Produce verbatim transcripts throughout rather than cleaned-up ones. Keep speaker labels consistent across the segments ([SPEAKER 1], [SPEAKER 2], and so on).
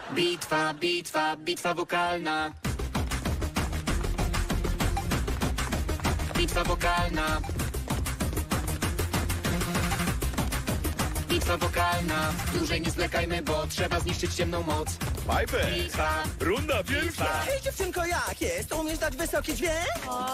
[SPEAKER 1] Bitwa, bitwa, bitwa wokalna. Bitwa wokalna. Bitwa wokalna. Dłużej nie zwlekajmy, bo trzeba zniszczyć ciemną moc.
[SPEAKER 2] Piper,
[SPEAKER 1] Bitwa,
[SPEAKER 2] runda pierwsza.
[SPEAKER 3] Hej dziewczynko, jak jest? Umiesz dać wysoki dźwięk?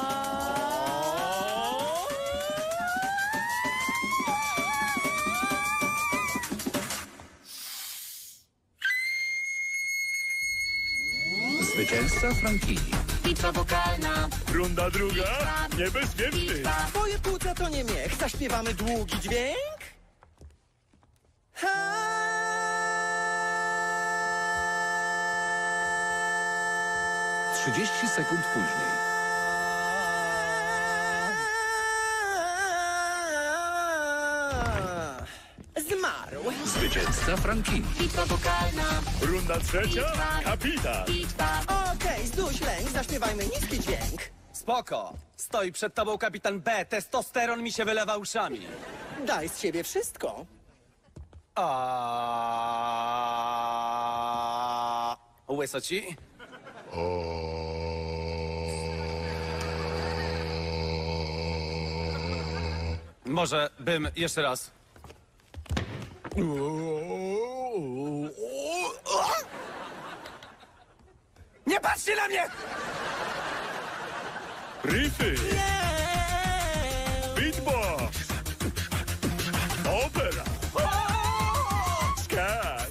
[SPEAKER 4] Zwycięzca Frankini.
[SPEAKER 1] bitwa wokalna.
[SPEAKER 2] Runda druga. Niebezpieczny.
[SPEAKER 1] Bitwa.
[SPEAKER 3] Twoje płuca to nie miech. Zaśpiewamy długi dźwięk? Ha!
[SPEAKER 4] trzydzieści sekund później.
[SPEAKER 3] Zmarł.
[SPEAKER 4] Zwycięzca Frankini.
[SPEAKER 1] Bitwa wokalna.
[SPEAKER 2] Runda trzecia. Kapitan.
[SPEAKER 1] Bitwa.
[SPEAKER 3] Okej, zduś lęk, zaśpiewajmy niski dźwięk.
[SPEAKER 5] Spoko. Stoi przed tobą kapitan B. Testosteron mi się wylewa uszami.
[SPEAKER 3] Daj z siebie wszystko.
[SPEAKER 5] A... Łyso ci? Może bym jeszcze raz. Nie patrzcie na mnie!
[SPEAKER 2] Riffy. Beatbox. Opera. Skat.